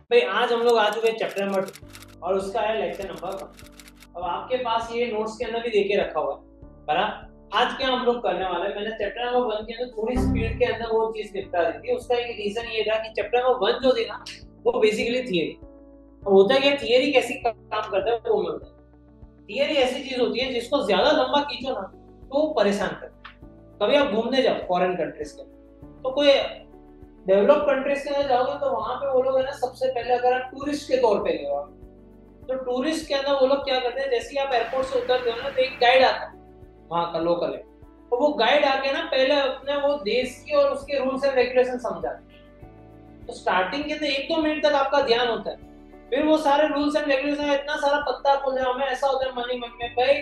भाई आज हम लोग आ चुके हैं चैप्टर नंबर 2 और उसका है लेक्चर नंबर 1। अब आपके पास ये नोट्स के अंदर भी देके रखा हुआ है बराबर। आज क्या हम लोग करने वाले हैं, मैंने चैप्टर नंबर 1 के अंदर थोड़ी स्पीड के अंदर वो चीज निपटा दी थी। उसका एक रीजन ये था कि चैप्टर नंबर 1 जो थी ना वो बेसिकली थियरी। अब होता क्या, थियरी कैसी काम करता है वो मैं बताऊं। थियरी ऐसी चीज होती है जिसको ज्यादा लंबा खींचो ना तो वो परेशान करता है। कभी आप घूमने जाओ फॉरेन कंट्रीज के तो कोई डेवलप कंट्रीज के अंदर जाओगे तो वहां पे वो लोग है ना, सबसे पहले अगर आप टूरिस्ट के तौर पे गए तो टूरिस्ट के अंदर वो लोग क्या करते हैं, जैसे ही आप एयरपोर्ट से उतरते हो ना तो एक गाइड आता है वहां का लोकल है। तो वो गाइड आके ना पहले अपने वो देश की और उसके रूल्स एंड रेगुलेशन समझाता है। तो स्टार्टिंग के अंदर 1-2 मिनट तक आपका ध्यान होता है, फिर वो सारे रूल्स एंड रेगुलेशन इतना सारा पत्ता खोल रहे हमें ऐसा होता है मनी मन में भाई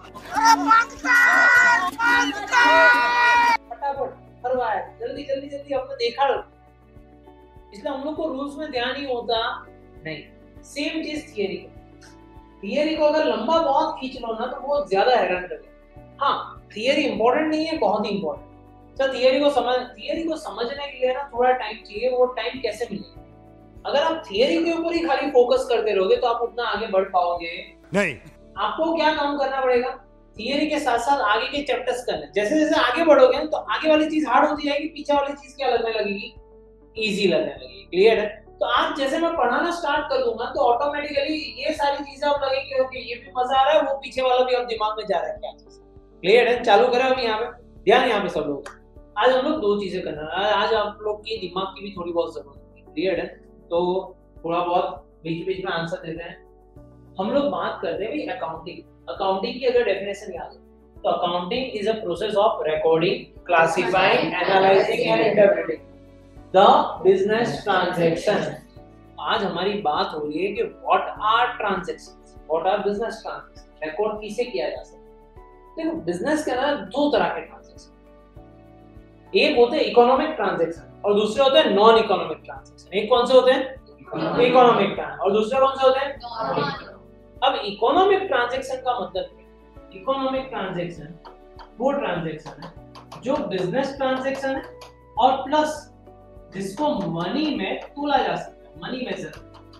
फटाफट करवाया जल्दी जल्दी जल्दी हमने देखा। इसलिए हम लोग को रूल्स में ध्यान ही होता नहीं। सेम चीज थियरी को अगर लंबा बहुत खींच लो ना तो बहुत ज्यादा हैरान करेगा। हाँ थियरी इंपॉर्टेंट नहीं है, बहुत ही इंपॉर्टेंट। सर थियरी को समझने के लिए ना थोड़ा टाइम चाहिए। वो टाइम कैसे मिलेगा? अगर आप थियरी के ऊपर ही खाली फोकस करते रहोगे तो आप उतना आगे बढ़ पाओगे नहीं। आपको क्या काम करना पड़ेगा, थियरी के साथ साथ आगे के चैप्टर्स करने। जैसे जैसे आगे बढ़ोगे तो आगे वाली चीज हार्ड होती जाएगी, पीछे वाली चीज क्या लगने लगेगी, इजी लगने लगेगी। क्लियर है? तो आज जैसे मैं पढ़ाना स्टार्ट कर दूंगा तो ऑटोमेटिकली ये सारी चीजें अब लगेगी ओके ये भी मजा आ रहा है, वो पीछे वाला भी अब दिमाग में जा रहा है क्या चीज। क्लियर है? चालू करें अब यहाँ पे ध्यान, यहाँ पे सब लोग। आज हम लोग 2 चीजें करना है। आज आप लोग की दिमाग की भी थोड़ी बहुत जरूरत है। क्लियर है? तो थोड़ा बहुत बीच बीच में आंसर देते हैं। हम लोग बात करते हैं अकाउंटिंग। अकाउंटिंग की अगर डेफिनेशन याद हो तो accounting is a process of recording, classifying, analysing and interpreting the business transaction. आज हमारी बात हो रही है कि what are transactions, what are business transaction, record किसे किया जा सकता है। देखो बिजनेस के अंदर 2 तरह के ट्रांजैक्शन, एक होते हैं इकोनॉमिक ट्रांजैक्शन और दूसरे होते हैं नॉन इकोनॉमिक ट्रांजैक्शन। एक कौन से होते हैं? Economic transaction. और दूसरे कौन से होते हैं? अब इकोनॉमिक ट्रांजैक्शन का मतलब है, इकोनॉमिक ट्रांजैक्शन वो ट्रांजैक्शन है जो बिजनेस ट्रांजैक्शन है और प्लस जिसको मनी में तोला जा सकता है, मनी मेजर।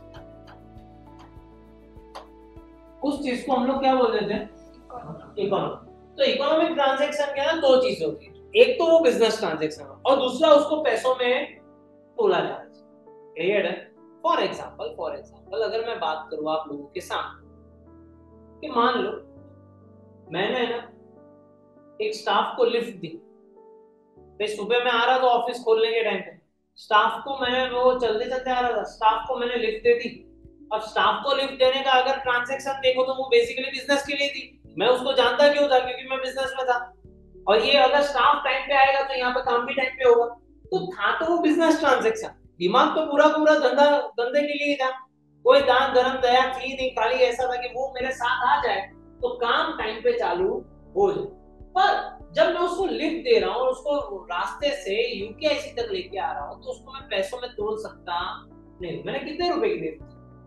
उस चीज को हम लोग क्या बोल देते हैं? इकोनॉमिक। तो इकोनॉमिक ट्रांजैक्शन के अंदर 2 चीजें होती है, एक तो वो बिजनेस ट्रांजैक्शन और दूसरा उसको पैसों में तोला जाता है। क्लियर है? फॉर एग्जांपल अगर मैं बात करूं आप लोगों के सामने कि मान लो मैंने ना एक स्टाफ को लिफ्ट दी। तो सुबह में आ रहा था ऑफिस खोलने के टाइम पे, स्टाफ को मैं वो चलते चलते आ रहा था, स्टाफ को मैंने लिफ्ट दे दी। अब स्टाफ को लिफ्ट देने का अगर ट्रांजैक्शन देखो तो वो बेसिकली बिजनेस के लिए थी। मैं उसको जानता क्यों था? क्योंकि मैं बिजनेस में था। और ये अगर स्टाफ टाइम पे आएगा तो यहाँ पे काम भी टाइम पे होगा। तो था तो वो बिजनेस ट्रांजैक्शन। दिमाग तो पूरा पूरा धंधे के लिए ही था, कोई दान धर्म दया थी नहीं। खाली ऐसा था कि वो मेरे साथ आ जाए तो काम टाइम पे चालू हो जाए। पर जब मैं उसको लिफ्ट दे रहा हूँ और उसको रास्ते से यूकेआईसी तक लेके आ रहा हूँ तो उसको मैं पैसों में तोल सकता नहीं। मैंने कितने रुपए की लिफ्ट दी?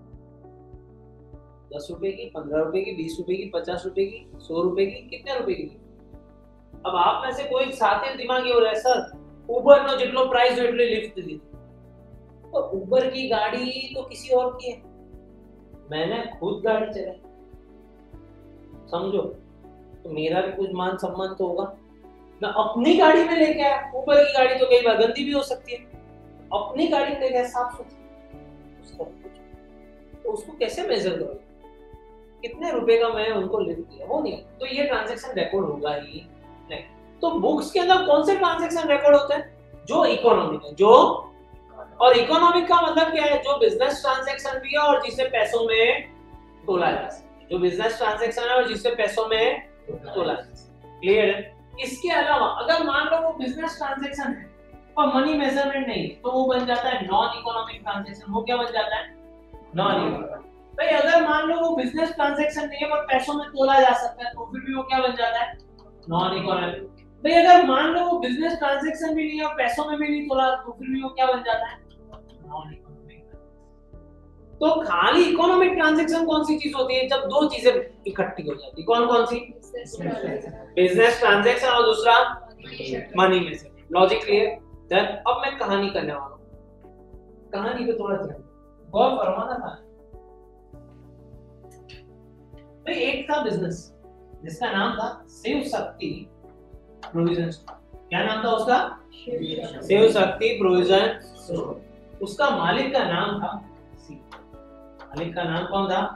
10 रुपए की, 15 रुपए की, 20 रुपए की, 50 रुपए की, 100 रुपए की, कितने रुपए की? अब आप में से कोई साथी दिमागी हो रहा है सर उबर नो जितनो प्राइस हो એટલી लिफ्ट दी। तो उबर की गाड़ी तो किसी और की है, मैंने खुद गाड़ी चलाई, समझो। तो मेरा भी कुछ मान सम्मान तो होगा। मैं अपनी गाड़ी में लेके आया, ऊपर की गाड़ी तो कई बार गंदी भी हो सकती है, अपनी गाड़ी में लेके साफ सुथरी, तो उसको कैसे मेजर करोगे? कितने रुपए का मैं उनको लिफ्ट दिया वो नहीं, तो ये ट्रांजैक्शन रिकॉर्ड होगा ही नहीं। तो बुक्स के अंदर कौन से ट्रांजैक्शन रिकॉर्ड होते हैं? जो इकोनॉमिक है, जो और इकोनॉमिक का मतलब क्या है? जो बिजनेस ट्रांजैक्शन भी है और जिसे पैसों में तोला जा सकता, जो बिजनेस ट्रांजैक्शन है और जिसे पैसों में तोला जा सकता। क्लियर है? इसके अलावा अगर मान लो वो बिजनेस ट्रांजैक्शन है और मनी मेजरमेंट नहीं तो वो बन जाता है नॉन इकोनॉमिक ट्रांजैक्शन। वो क्या बन जाता है? Non economic. भाई अगर मान लो वो बिजनेस ट्रांजैक्शन नहीं है पर पैसों में तोला जा सकता है तो फिर भी वो क्या बन जाता है? Non economic. भाई अगर मान लो वो बिजनेस ट्रांजैक्शन भी नहीं है और पैसों में भी नहीं तोला तो फिर भी वो क्या बन जाता है? Non economic. तो खाली इकोनॉमिक ट्रांजैक्शन कौन सी चीज होती है? जब 2 चीजें इकट्ठी हो जाती है। कौन कौन सी? बिजनेस ट्रांजैक्शन और दूसरा money measurement. Logic clear? Then अब मैं कहानी करने वाला हूं। कहानी पे थोड़ा ध्यान। गौर फरमाना था भाई। एक था बिजनेस जिसका नाम था शिव शक्ति प्रोविजन स्टोर। क्या नाम था उसका? Shiv Shakti provision store. उसका मालिक का नाम था शिव। मालिक का नाम कौन था?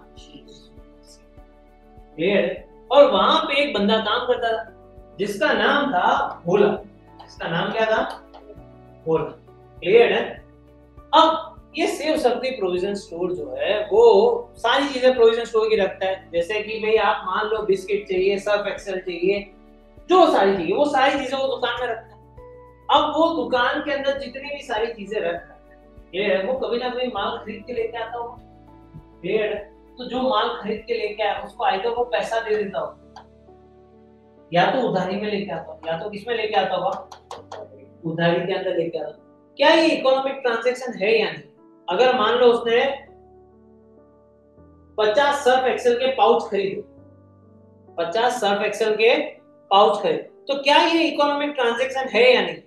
क्लियर? और वहां पे एक बंदा काम करता था जिसका नाम था भोला। जिसका नाम क्या था? भोला। क्लियर है? अब ये शिव शक्ति प्रोविजन स्टोर जो है वो सारी चीजें प्रोविजन स्टोर की रखता है। जैसे कि भाई आप मान लो बिस्किट चाहिए, सर्फ एक्सेल चाहिए, जो सारी चाहिए वो सारी चीजें वो दुकान में रखता है। अब वो दुकान के अंदर जितनी भी सारी चीजें रखता है वो कभी ना कभी माल खरीद के लेके आता होगा। क्लियर? तो जो माल खरीद के लेके आया उसको आइदर वो पैसा दे देता हो, या तो उधारी में लेके आता हो, या तो किसमें लेके आता होगा? उधारी के अंदर लेके आता। क्या ये इकोनॉमिक ट्रांजैक्शन है या नहीं? अगर मान लो उसने 50 सर्फ एक्सेल के पाउच खरीदे, 50 सर्फ एक्सेल के पाउच खरीदे, तो क्या ये इकोनॉमिक ट्रांजैक्शन है या नहीं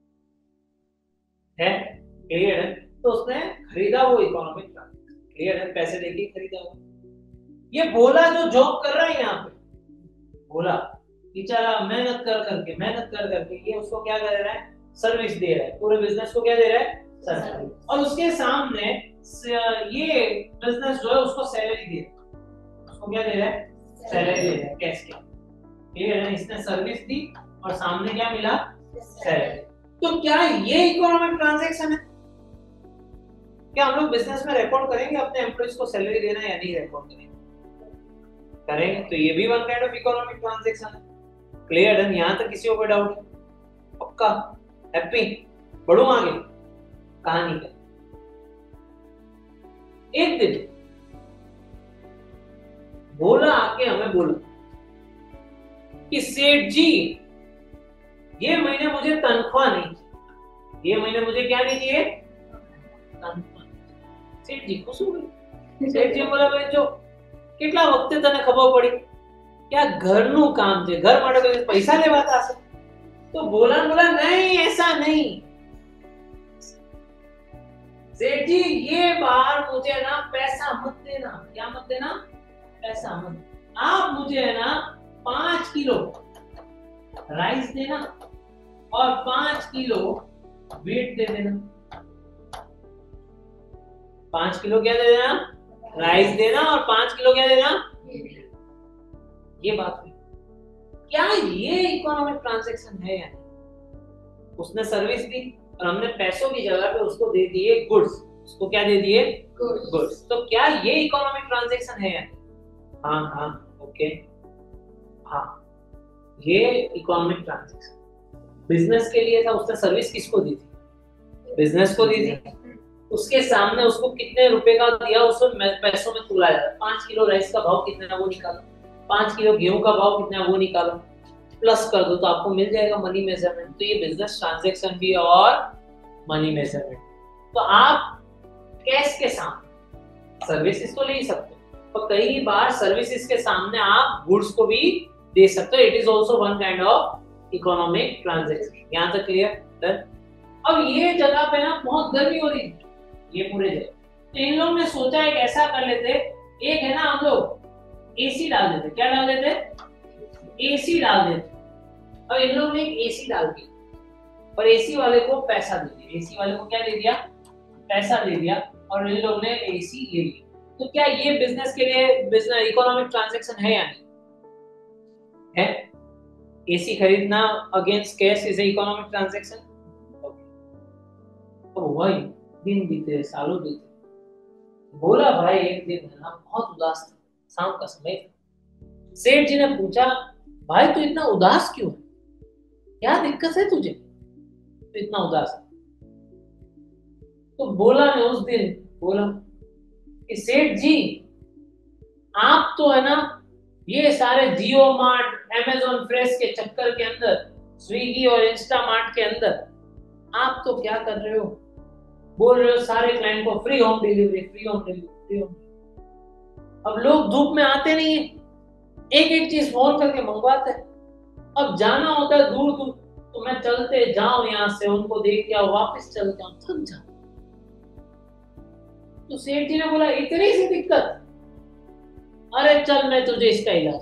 है? क्लियर है? तो उसने खरीदा वो इकोनॉमिक ट्रांजैक्शन। क्लियर है? पैसे देके खरीदा वो। ये भोला जो जॉब कर रहा है यहाँ पे, भोला बेचारा मेहनत कर करके ये उसको क्या कर रहा है? सर्विस दे रहा है। पूरे बिजनेस को क्या दे रहा है? सर्विस। और उसके सामने ये बिजनेस जो है उसको सैलरी दे रहा है। उसको क्या दे रहा है? सैलरी दे रहा है, कैश के। क्लियर है? इसने सर्विस दी और सामने क्या मिला? सैलरी। तो क्या ये इकोनॉमिक ट्रांजैक्शन है? क्या हम लोग बिजनेस में रिकॉर्ड करेंगे अपने एम्प्लॉइज को सैलरी देना या नहीं रिकॉर्ड करेंगे? करेंगे। तो ये भी one kind of economic transaction है। क्लियर है? यहां तक किसी को कोई डाउट है? पक्का? हैप्पी? बढ़ू आगे कहानी का। एक दिन भोला आके हमें बोला कि सेठ जी ये महीने मुझे तनख्वाह नहीं चाहिए। ये महीने मुझे क्या नहीं चाहिए? तनख्वाह। सेठ जी खुश हो गए। सेठ जी बोला भाई जो કેટલા વખતે તને ખબર પડી કે આ ઘરનું કામ છે, ઘર માટે કોઈ પૈસા લેવાતા હશે? तो बोला नहीं ऐसा नहीं सेठ जी, ये बार मुझे ना पैसा मत देना। क्या मत देना? पैसा मत। आप मुझे है ना 5 किलो राइस देना और 5 किलो वीट दे देना। 5 किलो क्या दे देना? राइस देना और 5 किलो क्या देना? ये बात हुई। क्या ये इकोनॉमिक ट्रांजैक्शन है या नहीं? उसने सर्विस दी और हमने पैसों की जगह पे उसको दे दिए गुड्स। उसको क्या दे दिए? गुड्स। तो क्या ये इकोनॉमिक ट्रांजैक्शन है या नहीं? हाँ हाँ ओके हाँ, ये इकोनॉमिक ट्रांजैक्शन बिजनेस के लिए था। उसने सर्विस किसको दी थी? बिजनेस को दी थी। उसके सामने उसको कितने रुपए का दिया उसको पैसों में तोला जाता है। 5 किलो राइस का भाव कितना है वो निकालो, 5 किलो गेहूं का भाव कितना है वो निकालो, प्लस कर दो तो आपको मिल जाएगा मनी मेजरमेंट। तो ये बिजनेस ट्रांजैक्शन भी और मनी मेजरमेंट। तो आप कैश के सामने सर्विसेज तो ले ही सकते हो, और कई बार सर्विसेज के सामने आप गुड्स को भी दे सकते हो। It is also one kind of economic transaction. यहाँ तक क्लियर? अब ये जगह पे ना बहुत गर्मी हो रही है ये पूरे जगह, तो इन लोगों ने सोचा एक ऐसा कर लेते, एक है ना हम लोग एसी डाल देते। क्या डाल देते? एसी डाल देते। और इन लोगों ने एक एसी डाल दिया और एसी वाले को पैसा दे दिया। एसी वाले को क्या दे दिया? पैसा दे दिया और इन लोगों ने एसी ले लिया। तो क्या ये बिजनेस के लिए बिजनेस इकोनॉमिक ट्रांजैक्शन है या नहीं है? एसी खरीदना against cash is economic transaction. तो वही दिन बीते, सालों बीते। बोला भाई एक दिन है ना बहुत उदास था, शाम का समय था। सेठ जी ने पूछा भाई तू इतना उदास क्यों है? क्या दिक्कत है तुझे तो इतना उदास है? तो बोला ने उस दिन बोला कि सेठ जी आप तो है ना ये सारे जियो मार्ट, अमेज़न फ्रेश के चक्कर के अंदर, स्विगी और इंस्टा मार्ट के अंदर आप तो क्या कर रहे हो? बोल रहे हो सारे क्लाइंट को free home delivery, free home delivery, free home delivery. अब लोग धूप में आते नहीं है, एक एक चीज फोन करके मंगवाते हैं। अब जाना होता है दूर दूर तो मैं चलते जाऊं यहाँ से, उनको देख के वापस चल जाऊं, थक जाऊं। तो सेठ जी ने बोला इतनी सी दिक्कत, अरे चल मैं तुझे इसका इलाज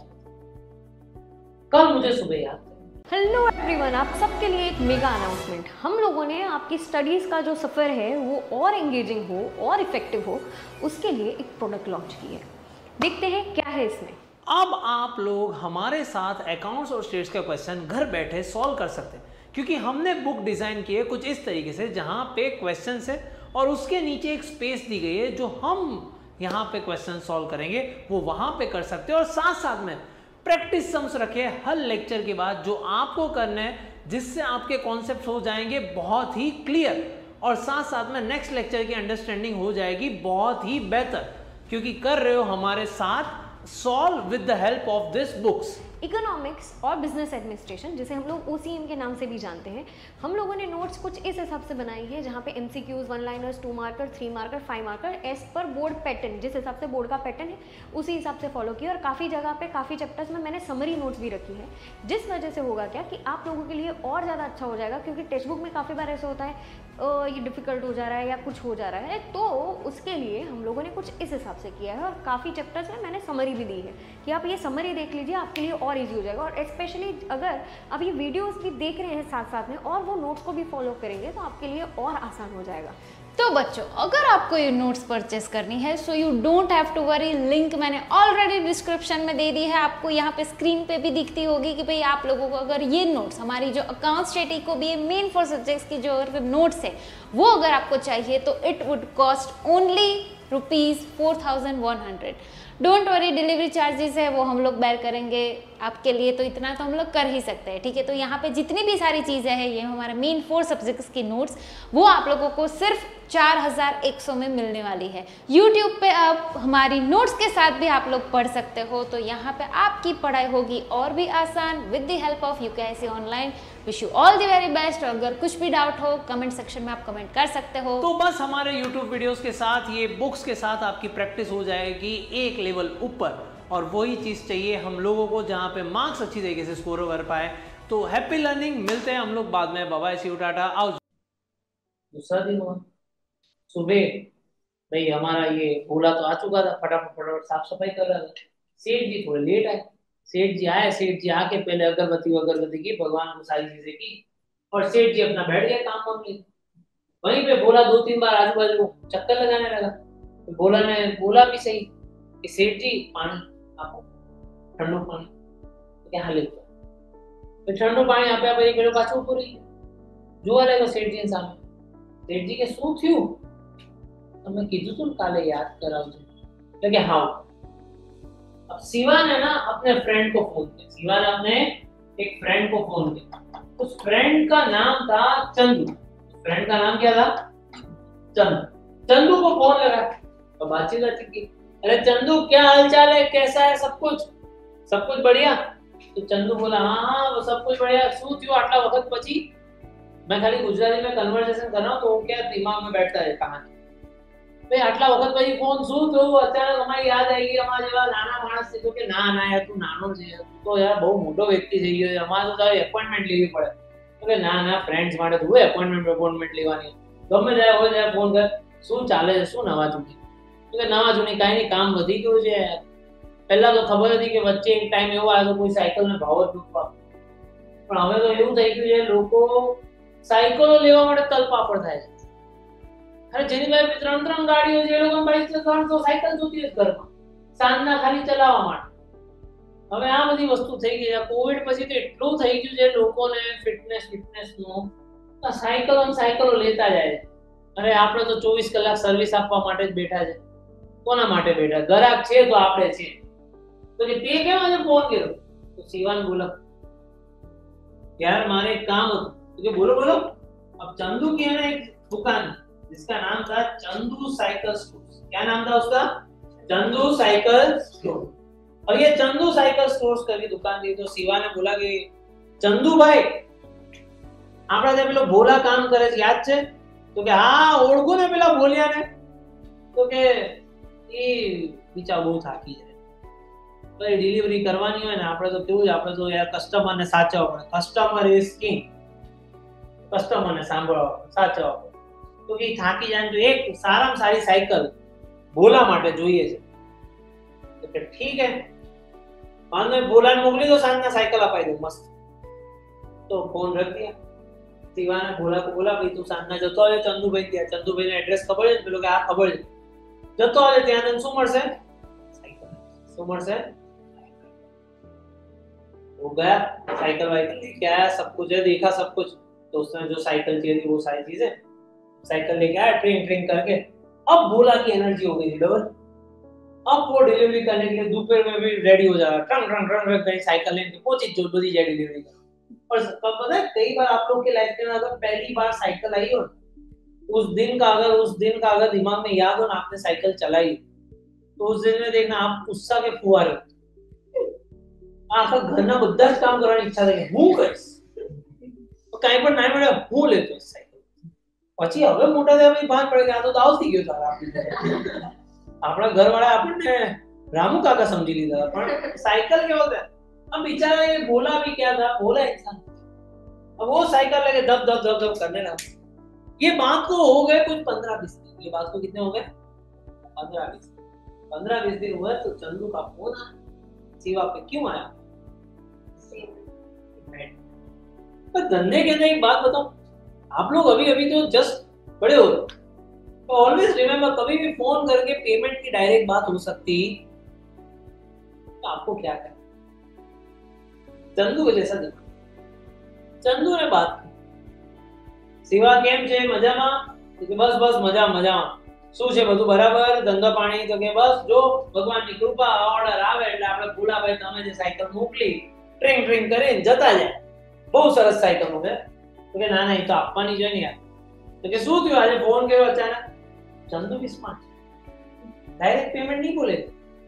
कल मुझे सुबह याद। हेलो एवरीवन, आप सबके लिए एक मेगा अनाउंसमेंट। हम लोगों ने आपकी स्टडीज़ का जो सफ़र है वो और एंगेजिंग हो और इफेक्टिव हो, उसके लिए एक प्रोडक्ट लॉन्च की है। देखते हैं क्या है इसमें। अब आप लोग हमारे साथ अकाउंट्स और स्टेट्स का क्वेश्चन घर बैठे सॉल्व कर सकते हैं, क्योंकि हमने बुक डिज़ाइन की है कुछ इस तरीके से जहाँ पे क्वेश्चन है और उसके नीचे एक स्पेस दी गई है जो हम यहाँ पे क्वेश्चन सॉल्व करेंगे वो वहाँ पे कर सकते हैं। और साथ साथ में प्रैक्टिस सम्स रखे हर लेक्चर के बाद जो आपको करना है, जिससे आपके कॉन्सेप्ट हो जाएंगे बहुत ही क्लियर और साथ साथ में नेक्स्ट लेक्चर की अंडरस्टैंडिंग हो जाएगी बहुत ही बेहतर, क्योंकि कर रहे हो हमारे साथ solve with the help of this books. Economics और बिजनेस एडमिनिस्ट्रेशन, जिसे हम लोग OCM के नाम से भी जानते हैं, हम लोगों ने नोट्स कुछ इस हिसाब से बनाई है जहाँ पे MCQs, 1 liners, 2 marker, 3 marker, 5 marker as per board pattern, जिस हिसाब से बोर्ड का पैटर्न है उसी हिसाब से फॉलो किया। और काफ़ी जगह पे काफ़ी चैप्टर्स में मैंने समरी नोट्स भी रखी है, जिस वजह से होगा क्या कि आप लोगों के लिए और ज़्यादा अच्छा हो जाएगा, क्योंकि टेक्स्ट बुक में काफ़ी बार ऐसा होता है ये डिफ़िकल्ट हो जा रहा है या कुछ हो जा रहा है, तो उसके लिए हम लोगों ने कुछ इस हिसाब से किया है। और काफ़ी चैप्टर्स में मैंने समरी भी दी है कि आप ये समरी देख लीजिए, आपके लिए और ईजी हो जाएगा। और स्पेशली अगर आप ये वीडियोस भी देख रहे हैं साथ साथ में और वो नोट्स को भी फॉलो करेंगे तो आपके लिए और आसान हो जाएगा। तो बच्चों, अगर आपको ये नोट्स परचेस करनी है so you don't have to worry, link मैंने ऑलरेडी डिस्क्रिप्शन में दे दी है। आपको यहाँ पे स्क्रीन पे भी दिखती होगी कि भाई आप लोगों को अगर ये नोट्स, हमारी जो अकाउंट स्टेट को भी मेन 4 सब्जेक्ट्स की जो अगर नोट्स है वो अगर आपको चाहिए तो it would cost only ₹4100। Don't worry, delivery charges है वो हम लोग बेयर करेंगे आपके लिए, तो इतना तो हम लोग कर ही सकते हैं, ठीक है। तो यहाँ पे जितनी भी सारी चीज़ें हैं, ये हमारा मेन 4 सब्जेक्ट्स की नोट्स, वो आप लोगों को सिर्फ 4100 में मिलने वाली है। यूट्यूब पे आप हमारी नोट्स के साथ भी आप लोग पढ़ सकते हो, तो यहाँ पे आपकी पढ़ाई होगी और भी आसान with the help of UKIC online. Wish you all the very best. अगर कुछ भी डाउट हो कमेंट सेक्शन में आप कमेंट कर सकते हो। तो बस हमारे YouTube वीडियोस के साथ ये बुक्स के साथ आपकी प्रैक्टिस हो जाएगी एक लेवल ऊपर, और वही चीज़ चाहिए हम लोगों को जहाँ पे मार्क्स अच्छी तरीके से स्कोर कर पाए। तो हैप्पी लर्निंग, मिलते हैं हम लोग बाद में। बाय बाय, सी यू, टाटा, आओ। दूसरा दिन हुआ सुबह, भाई हमारा ये भोला तो आ चुका था, फटाफट फटाफट साफ सफाई कर रहा था। सेठ जी थोड़े लेट आए। सेठ जी आए, सेठ जी आके पहले अगरबत्ती की, भगवान को सारी चीजें की, और सेठ जी अपना बैठ गए काम वाम लेके। वहीं पे भोला 2-3 बार आजू बाजू चक्कर लगाने लगा। तो भोला ने बोला भी सही कि सेठ जी पानी आपको, ठंडो पानी। तो क्या हाल है, तो ठंडो पानी आपे आप एक पाछू पूरी જોવા લાગ્યો સેઠજી સામે। સેઠજી કે શું થયું? તમે કીધું તું કાલે યાદ કરાવજો। એટલે કે હાઉ। अब शिवा ने ना अपने फ्रेंड को फोन किया। शिवा ने अपने एक फ्रेंड को फोन किया। उस फ्रेंड का नाम था चंदू। फ्रेंड का नाम क्या था? चंदू। चंदू को फोन लगा और बातचीत की। अरे चंदू, क्या हालचाल है, कैसा है सब कुछ बढ़िया? तो चंदू बोला हाँ वो सब कुछ बढ़िया। શું થયું આટલા વખત પછી? मैं खाली गुजराती में कन्वर्सेशन कर रहा हूं तो क्या दिमाग में बैठता है कहानी। भाई આટલા વખત પછી ફોન શું થયું? અચાનક અમારી યાદ આવી ગઈ અમારા જેવા નાના માણસ છે। તો કે ના યાર તું નાનો છે, તું તો યાર બહુ મોટો વ્યક્તિ થઈ ગયો છે, અમારે તો તારી એપોઇન્ટમેન્ટ લેવી પડે। તો કે ના ફ્રેન્ડ્સ માટે તું એપોઇન્ટમેન્ટ લેવાની, ગમે ત્યારે હોય ત્યારે ફોન કર। શું ચાલે છે, શું નવા જૂની? તો કે નવા જૂની કાંઈ નહીં, કામ વધી ગયું છે। પહેલા તો ખબર હતી કે વચ્ચે એક ટાઈમ એવો આવ્યો કોઈ સાયકલને ભાવ જ નહોતો, પણ હવે તો એવું થઈ ગયું છે લોકો સાયકલો લેવા માટે તલપાપડ થાય છે। અરે જેની પાસે 3 ગાડીઓ છે એ લોકો પાસે 300 સાયકલ જોતી હોય ઘરમાં સાંજના ખાલી ચલાવવા માટે। હવે આ બધી વસ્તુ થઈ ગઈ છે। કોવિડ પછી તો એટલું થઈ ગયું છે લોકોને ફિટનેસ નું, સાયકલો લેતા જાય છે। અરે આપણે તો 24 કલાક સર્વિસ આપવા માટે જ બેઠા છે। કોના માટે બેઠા? ગ્રાહક છે તો આપણે છે। તો કે તે કેમ આજે ફોન કર્યો? તો શિવાન બોલા यार मारे एक काम हो। तो बोलो अब चंदू की है ना एक दुकान जिसका नाम था चंदू साइकिल स्टोर्स। क्या नाम था उसका? Chandu cycle store. और ये चंदू साइकिल स्टोर्स करके दुकान थी। तो शिवा ने बोला कि चंदू भाई आपड़ा जे पेलो भोला काम करे छे याद छे? तो के हाँ ओळखो ने पेला भोलिया ने। तो के ई बीचा बहुत थाकी जाय, तो डिलीवरी करवानी હોય ને આપણે તો કેવું છે, આપણે તો યાર કસ્ટમરને સાચવવા પડે। Customer is king. કસ્ટમરને સાંભળવા સાચવવા પડે। તો કે થાકી જાય તો એક સારામાં સારી સાયકલ ભોલા માટે જોઈએ છે. તો કે ઠીક હે, વાંધો નહીં, ભોલાને મોકલી દો, સાંજના સાયકલ અપાઈ દો મસ્ત. તો ફોન રખ દિયા. શિવાને ભોલા को बोला भाई तू સાંજના જતો આવે ચંદુભાઈ ત્યાં. ચંદુભાઈને એડ્રેસ ખબર છે? પેલો કે આ ખબર છે. જતો આવે ત્યાં તને શું મળશે? સાયકલ. શું મળશે? वो गया, साइकिल वाइकल लेके आया, सब कुछ है, देखा सब कुछ. तो उसने जो साइकिल चाहिए थी वो सारी चीजें साइकिल लेके आया, ट्रेन ट्रेन करके. अब भोला की एनर्जी हो गई थी डबल. अब वो डिलीवरी करने के लिए दोपहर में भी रेडी हो जा रहा, ट्रंग ट्रंग ट्रंग ट्रंग कहीं साइकिल लेके पहुंची, जो बड़ी जाए डिलीवरी कर. और कब पता है, कई बार आप लोग के लाइफ में अगर पहली बार साइकिल आई हो, उस दिन का अगर दिमाग में याद हो ना, आपने साइकिल चलाई, तो उस दिन में देखना आप उत्साह के फुहारे हो. આખા ઘરના બધા જ કામ કરવાની ઈચ્છા થાય કે હું કરીશ, કાંઈ પણ ના મળે હું લેતો સાયકલ. પછી હવે મોટા થયા પછી ભાન પડે કે આ તો દાવ થઈ ગયો તારા. આપણા ઘરવાળા આપણને રામુ કાકા સમજી લીધા, પણ સાયકલ કેવો था. अब बेचारा ये बोला भी क्या था, बोला इंसान. अब वो साइकिल लेके दब दब दब दब करने लगा. ये बात को हो गए कुछ 15-20 दिन. ये बात को कितने हो गए? 15-20 दिन हुए. तो चंदू का फोन आया, शिवा पे क्यों आया? पर धंधे के अंदर एक बात बताओ, आप लोग अभी अभी तो जस्ट बड़े हो रहे, तो ऑलवेज रिमेम्बर, कभी भी फोन करके पेमेंट की डायरेक्ट बात हो सकती, तो आपको क्या करना? चंदू के जैसा देखो, चंदू ने बात की, शिवा केम छे? मजाમાં? तो કે બસ બસ મજા મજામાં. શું છે બધું બરાબર? ધંધા પાણી? તો કે બસ જો ભગવાનની કૃપા, ઓર્ડર આવે એટલે આપણે ભૂલાભાઈ તમે જે સાયકલ મોકલી ટ્રેન ટ્રેન કરીને જતા જાય. બહુ સરસ સાયકલ મોકલે. તો કે ના ના, એ તો આપવાની છે ને યાર. તો કે શું થયું આજે ફોન કર્યો અચાનક? Chandu be smart, direct payment નહીં બોલે.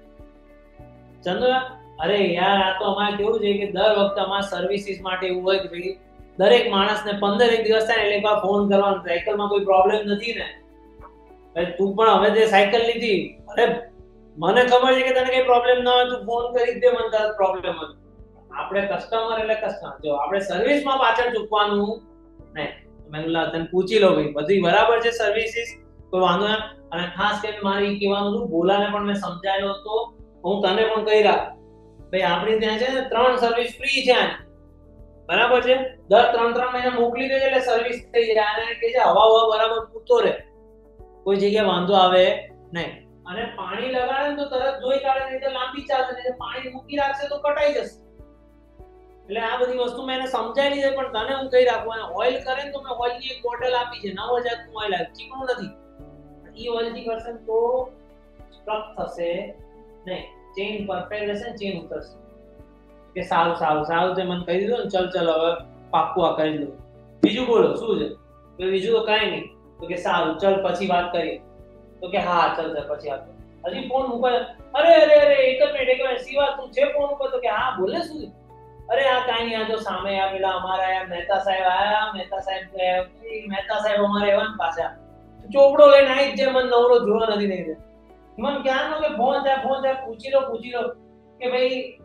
ચંદુ અરે યાર આ તો અમારે કેવું છે કે દર વખતે અમારા સર્વિસીસ માટે એવું હોય કે ભાઈ દરેક માણસને 15 દિવસ થાય એટલે એકવાર ફોન કરવાનો, સાયકલમાં કોઈ પ્રોબ્લેમ નથી ને. તું પણ હવે જે સાયકલ લીધી, અરે મને ખબર છે કે તને કઈ પ્રોબ્લેમ ના હોય, તું ફોન કરી દે, મને તારો પ્રોબ્લેમ હતો. આપણે કસ્ટમર એટલે કસ્ટમર, જો આપણે સર્વિસમાં પાછળ ચૂકવાનું નહીં. મેં તને પૂછી લો ભાઈ બધી બરાબર છે સર્વિસીસ, કોઈ વાંધો ના. અને ખાસ કરીને મારે એ કહેવાનું હતું, બોલાને પણ મેં સમજાયેલો હતો, હું તને પણ કહી રાખ ભાઈ આપણી ત્યાં છે ને 3 સર્વિસ ફ્રી છે આની, બરાબર છે? દર 3 મહિના મોકલી દેજે એટલે સર્વિસ થઈ જાય. અને કે છે હવા બરાબર પૂરતો રહે, કોઈ જગ્યાએ વાંધો આવે નહીં. અને પાણી લગાડે તો તરત જોઈ કાઢે, નહીં તો લાંબી ચાલશે, નહીં તો પાણી મૂકી રાખશે તો કટાઈ જશે. એટલે આ બધી વસ્તુ મેં એને સમજાવી લીધી, પણ તને હું કહી રાખું. અને ઓઇલ કરે ને તો મેં ઓઇલની એક બોટલ આપી છે, 9000 નું ઓઇલ આવે, ચીકણું નથી. ઈ ઓઇલથી કરશે તો સ્ટ્રક થશે નહીં, ચેઇન પરફેક્ટ રહેશે, ચેઇન ઉતરશે. કે સારું સારું સારું તે મને કહી દીધું ને, ચલ ચલ હવે પાક્કું આ કરી દઉં. બીજું બોલો શું છે? તો બીજું તો કાંઈ નહીં. તો કે સારું ચલ પછી વાત કરીએ. તો કે હા ચલ ચલ પછી વાત કરીએ. હજી ફોન મૂકો. અરે અરે અરે એક જ મિનિટ શિવા તું છે ફોન ઉપર? તો કે હા બોલે શું? અરે આ કાંઈ નહીં, આ જો સામે આ પેલા અમારા મહેતા સાહેબ આયા, મહેતા સાહેબ અમારે એવા ને પાછા ચોપડો લઈને આવી જ જે મને નવરો જોવા નથી નહીં દે. મને ક્યાંનો કે ફોન જાય પૂછી લો કે ભાઈ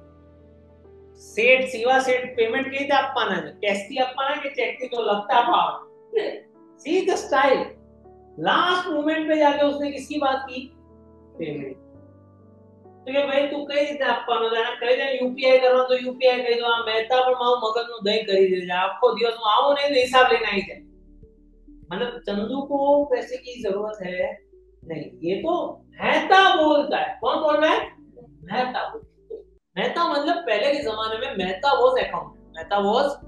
સેठ शिवा सेठ पेमेंट के लिए આપવાના છે, કેશ થી આપવાના કે ચેક થી? તો लगता पाओ see the style. Last moment पे जाके उसने किसकी बात की? पेमेंट. तो કે ભાઈ તું કઈ રીતે આપવાનો છે? કહી દે યુપીઆઈ કરવાનો તો યુપીઆઈ કહી દો. આ મહેતા પણ મારું મગજનું દહીં કરી દે છે. આખો દિવસ હું આવું નહીં તો હિસાબ લઈને આવી જાય. मतलब चंदू को पैसे की जरूरत है नहीं, ये तो मेहता बोलता है. कौन बोल रहा है? मेहता बोलता है. मेहता मतलब पहले के जमाने में Mehta was account, Mehta was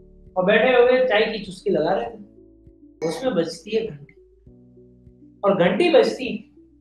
और बैठे हुए चाय की चुस्की लगा रहे थे, उसमें बजती है घंटी, और घंटी बजती,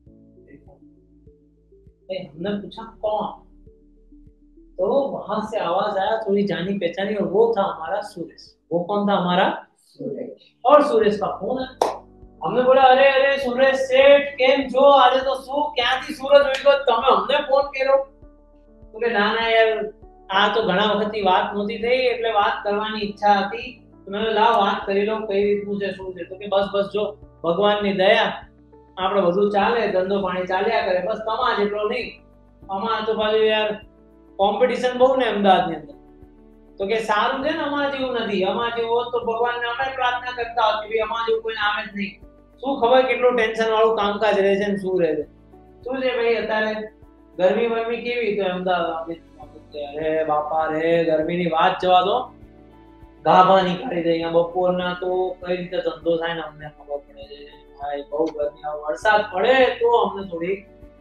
हमने पूछा कौन, तो वहां से आवाज आया थोड़ी जानी पहचानी, और वो था हमारा सुरेश। वो कौन था? हमारा सुरेश। और सुरेश का फोन है। हमने बोला अरे अरे સુરેશ શેઠ કેમ છો? આજે તો શું ક્યાંથી સુરત ઉઈ ગયો? તમે અમને ફોન કર્યો? તો કે ના ના યાર, આ તો ઘણા વખતથી વાત નહોતી થઈ, એટલે વાત કરવાની ઈચ્છા હતી, તો મેં લાવ વાત કરી લો કઈ રીતનું છે શું છે. તો કે બસ બસ જો ભગવાનની દયા, આપણે બધું ચાલે, ધંધો પાણી ચાલ્યા કરે, બસ તમા જેટલો નહીં. આમાં તો પાછું યાર કોમ્પિટિશન બહુ ને અમદાવાદની અંદર. તો કે સારું છે ને, અમારા જેવું નથી. અમારા જેવું હોત તો ભગવાનને અમે પ્રાર્થના કરતા હોત કે ભાઈ અમારા જેવું કોઈ આવે જ નહીં. શું ખબર કેટલું ટેન્શન વાળું કામકાજ રહે છે ને શું રહે છે. શું છે ભાઈ અત્યારે ગરમી વરમી કેવી? તો અમદાવાદ અરે બાપા રે, ગરમીની વાત જવા દો, ગાભા નીકાળી દે. અહીંયા બપોરના તો કઈ રીતે ધંધો થાય ને અમને ખબર પડે છે ભાઈ. બહુ ગરમી આવે, વરસાદ પડે તો અમને થોડી.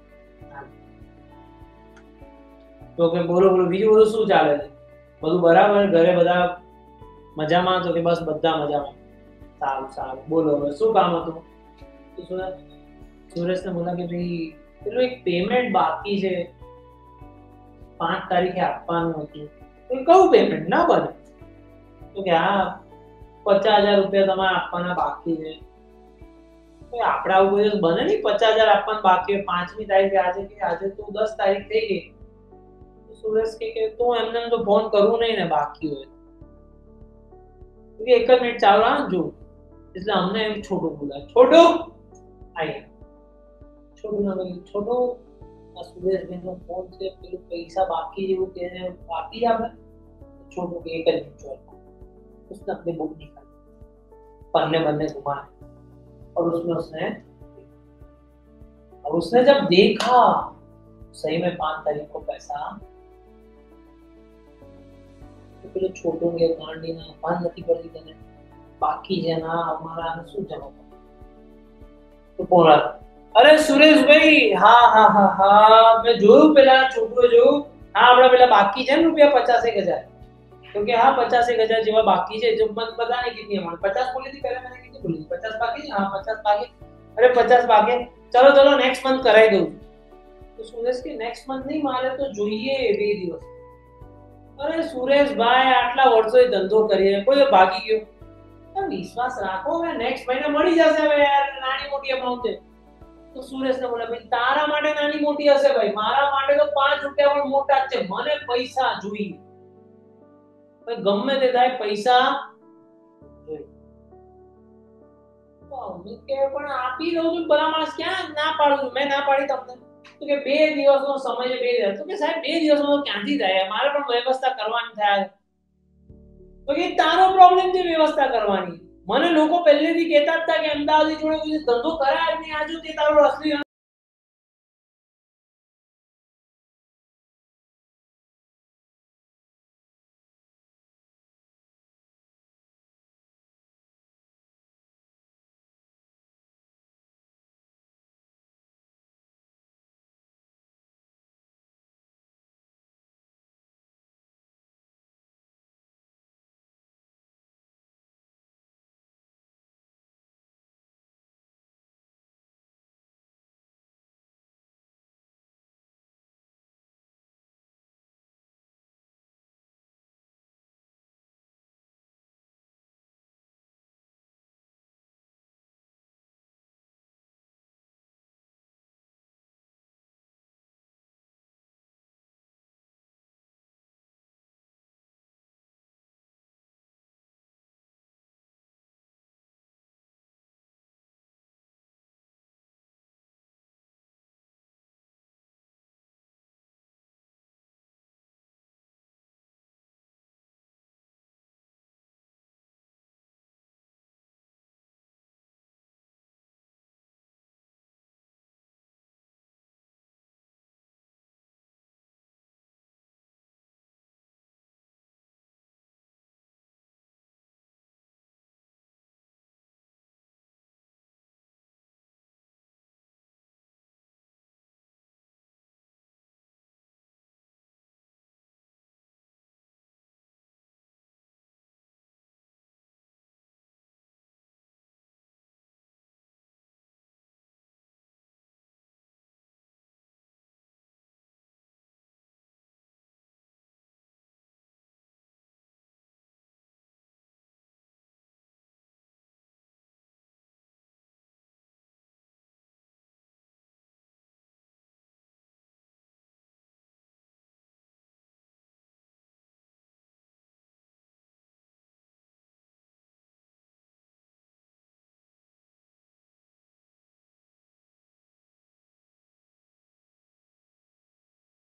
તો કે બોલો બોલો, બીજું બધું શું ચાલે છે? બધું બરાબર? ઘરે બધા મજામાં? તો કે બસ બધા મજામાં. સારું સારું, બોલો હવે શું કામ હતું? સુરેશને બોલા કે ભાઈ પેલું એક પેમેન્ટ બાકી છે, 5 તારીખે આપવાનું હતું. તો કયું પેમેન્ટ? ના બને. તો કે હા 50,000 રૂપિયા તમારે આપવાના બાકી છે. આપણે આવું કોઈ દિવસ બને નહીં, 50,000 આપવાના બાકી હોય 5મી તારીખે. આજે તો 10 તારીખ થઈ ગઈ. સુરેશ કે તું એમને તો ફોન કરવું નહીં ને બાકી હોય. એક જ મિનિટ ચાલો હા જો. એટલે અમને એમ છોટું બોલા, છોટું આઈ. છોટું ના બોલ્યું, છોટું આ સુરેશભાઈ નો ફોન છે, પેલું પૈસા બાકી જેવું કે બાકી આપણે. છોટું કે એક જ मिनट छोड़, उसने अपनी बुक निकाली, पन्ने बन्ने घुमाए, और उसने जब देखा सही में 5 तारीख को पैसा, तो પેલો છોટો કે ગાંડી ના ભાન નથી પડતી તને બાકી છે ના અમારા શું જવાબ? તો બોલા અરે સુરેશભાઈ, હા હા હા હા મેં જોયું, પેલા છોટુએ જોયું, હા આપડા પેલા બાકી છે ને રૂપિયા 50,000. तो कि हाँ 50,000 જેવા બાકી છે. जो मन पता नहीं कितनी अमाउंट 50 बोली थी पहले, मैंने कितनी बोली? 50 बाकी? हाँ 50 बाकी. अरे 50 बाकी, चलो चलो नेक्स्ट मंथ कराई दूं. तो सुरेश के नेक्स्ट मंथ नहीं, मारे तो જોઈએ 2 દિવસ. અરે સુરેશભાઈ આટલા વર્ષોએ ધંધો કરીએ, કોઈ ભાગી ગયો? વિશ્વાસ રાખો, હવે નેક્સ્ટ મહિને મળી જશે. હવે યાર નાની મોટી અમાઉન્ટ છે. તો સુરેશને બોલે ભાઈ તારા માટે નાની મોટી હશે ભાઈ, મારા માટે તો 5 રૂપિયા પણ મોટા જ છે. મને પૈસા જોઈએ, ગમે તે થાય પૈસા જોઈએ. પણ આપી દઉં છું, ભલા માણસ ક્યાં ના પાડું છું? મેં ના પાડી તમને. તો કે 2 દિવસનો સમય છે, 2 દિવસ. તો કે સાહેબ 2 દિવસમાં ક્યાંથી થાય? મારે પણ વ્યવસ્થા કરવાની થાય. તો કે તારો પ્રોબ્લેમ છે વ્યવસ્થા કરવાની. મને લોકો પહેલેથી કહેતા હતા કે અમદાવાદી જોડે કોઈ ધંધો કરાય જ નહીં. આજુ તે તારો અસલી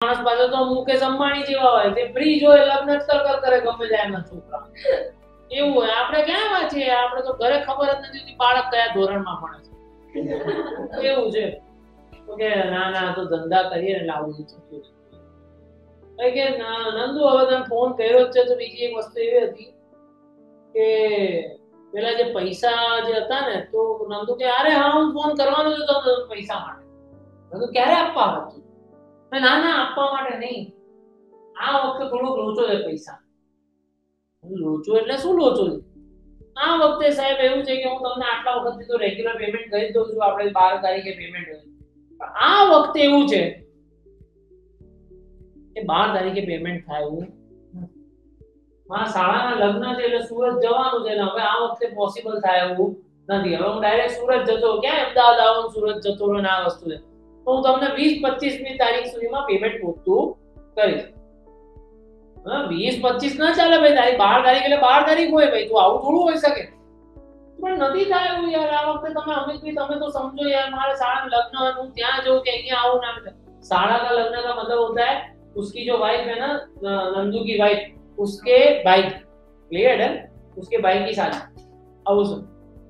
માણસ પાસે તો મુકેશ અંબાણી જેવા હોય, તે ફ્રી જોય લગ્ન જ કરે ગમે જાય એના છોકરા. એવું હોય. આપણે ક્યાં વાંચીએ, આપણે તો ઘરે ખબર જ નથી હોતી બાળક કયા ધોરણમાં ભણે છે. એવું છે. તો કે ના તો ધંધા કરીએ ને લાવું થતું કે નંદુ હવે તમે ફોન કર્યો જ છે તો બીજી એક વસ્તુ એવી હતી કે પેલા જે પૈસા જે હતા ને તો નંદુ કે અરે હા હું ફોન કરવાનો જ હતો પૈસા માટે. નંદુ ક્યારે આપવા હતું? ના આપવા માટે નહીં, આ વખતે થોડોક લોચો છે પૈસા. લોચો એટલે શું લોચો છે? આ વખતે સાહેબ એવું છે કે હું તમને આટલા વખતથી તો રેગ્યુલર પેમેન્ટ કરી દઉં છું, આપણે 12 તારીખે પેમેન્ટ હોય. આ વખતે એવું છે કે 12 તારીખે પેમેન્ટ થાય એવું મારા શાળાના લગ્ન છે એટલે સુરત જવાનું છે, હવે આ વખતે પોસિબલ થાય એવું નથી. હવે હું ડાયરેક્ટ સુરત જતો, ક્યાં અમદાવાદ આવું સુરત જતો રહું ને આ વસ્તુ છે. તો હું તમને 20-25મી તારીખ સુધીમાં પેમેન્ટ પૂરતું કરીશ. 20-25 ના ચાલે ભાઈ, તારીખ 12 તારીખ એટલે 12 તારીખ હોય ભાઈ, તું આવું થોડું હોઈ શકે. પણ નથી થાય એવું યાર. આ વખતે તમે અમિતભાઈ તમે તો સમજો યાર, મારે શાળાના લગ્ન હું ત્યાં જઉં કે અહીંયા આવું ના. शाला का लगने का मतलब होता है उसकी जो वाइफ है ना, नंदू की वाइफ, उसके भाई, क्लियर है, उसके भाई की शादी. अब उस